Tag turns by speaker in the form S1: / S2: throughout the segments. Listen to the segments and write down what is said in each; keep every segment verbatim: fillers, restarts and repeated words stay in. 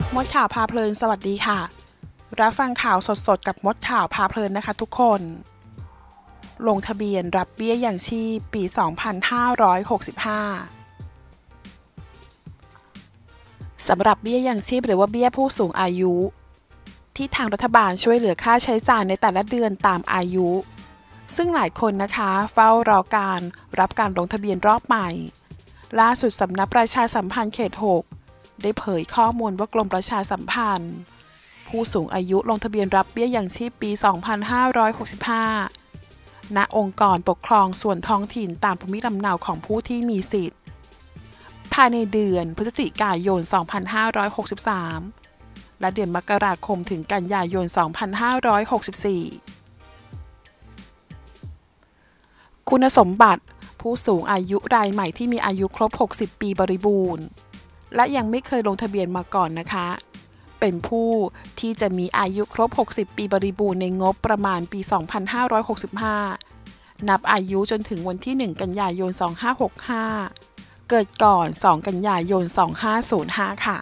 S1: มดข่าวพาเพลินสวัสดีค่ะรับฟังข่าวสดๆกับมดข่าวพาเพลินนะคะทุกคนลงทะเบียนรับเบี้ยยังชีพปี สองพันห้าร้อยหกสิบห้า สำหรับเบี้ยยังชีพหรือว่าเบี้ยผู้สูงอายุที่ทางรัฐบาลช่วยเหลือค่าใช้จ่ายในแต่ละเดือนตามอายุซึ่งหลายคนนะคะเฝ้ารอการรับการลงทะเบียนรอบใหม่ล่าสุดสำนักประชาสัมพันธ์เขตหกได้เผยข้อมูลว่ากรมประชาสัมพันธ์ผู้สูงอายุลงทะเบียนรับเบี้ยยังชีพปี สองพันห้าร้อยหกสิบห้า ณ องค์กรปกครองส่วนท้องถิ่นตามภูมิลำเนาของผู้ที่มีสิทธิ์ภายในเดือนพฤศจิกายน สองพันห้าร้อยหกสิบสาม และเดือนมกราคมถึงกันยายน สองพันห้าร้อยหกสิบสี่ คุณสมบัติผู้สูงอายุรายใหม่ที่มีอายุครบ หกสิบ ปีบริบูรณ์และยังไม่เคยลงทะเบียนมาก่อนนะคะเป็นผู้ที่จะมีอายุครบ หกสิบ ปีบริบูรณ์ในงบประมาณปี สองพันห้าร้อยหกสิบห้า นับอายุจนถึงวันที่ หนึ่ง กันยายน สองพันห้าร้อยหกสิบห้า เกิดก่อน สอง กันยายน สองพันห้าร้อยห้า ค่ะ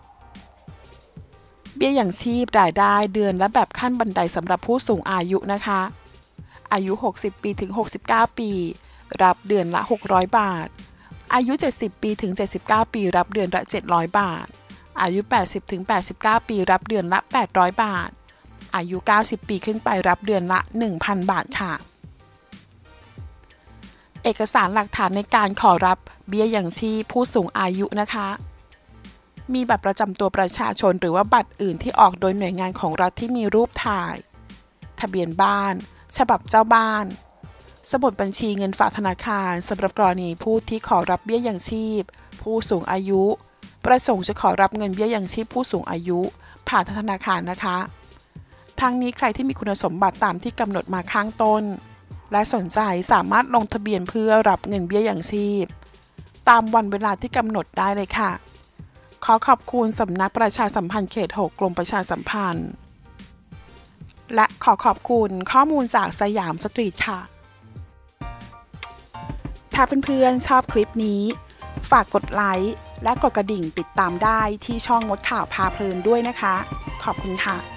S1: เบี้ยยังชีพรายได้เดือนและแบบขั้นบันไดสำหรับผู้สูงอายุนะคะอายุ หกสิบ ปีถึง หกสิบเก้า ปีรับเดือนละ หกร้อย บาทอายุ เจ็ดสิบ ปีถึง เจ็ดสิบเก้า ปีรับเดือนละ เจ็ดร้อย บาทอายุ แปดสิบ ถึง แปดสิบเก้า ปีรับเดือนละ แปดร้อย บาทอายุ เก้าสิบ ปีขึ้นไปรับเดือนละ หนึ่งพัน บาทค่ะเอกสารหลักฐานในการขอรับเบี้ยยังชีพผู้สูงอายุนะคะมีบัตรประจำตัวประชาชนหรือว่าบัตรอื่นที่ออกโดยหน่วยงานของรัฐที่มีรูปถ่ายทะเบียนบ้านฉบับเจ้าบ้านสมุดบัญชีเงินฝากธนาคารสำหรับกรณีผู้ที่ขอรับเบี้ยยังชีพผู้สูงอายุประสงค์จะขอรับเงินเบี้ยยังชีพผู้สูงอายุผ่านธนาคารนะคะทั้งนี้ใครที่มีคุณสมบัติตามที่กำหนดมาข้างต้นและสนใจสามารถลงทะเบียนเพื่อรับเงินเบี้ยยังชีพตามวันเวลาที่กำหนดได้เลยค่ะขอขอบคุณสำนักประชาสัมพันธ์เขตหกกรมประชาสัมพันธ์และขอขอบคุณข้อมูลจากสยามสตรีทค่ะถ้าเพื่อนๆชอบคลิปนี้ฝากกดไลค์และกดกระดิ่งติดตามได้ที่ช่องมดข่าวพาเพลินด้วยนะคะขอบคุณค่ะ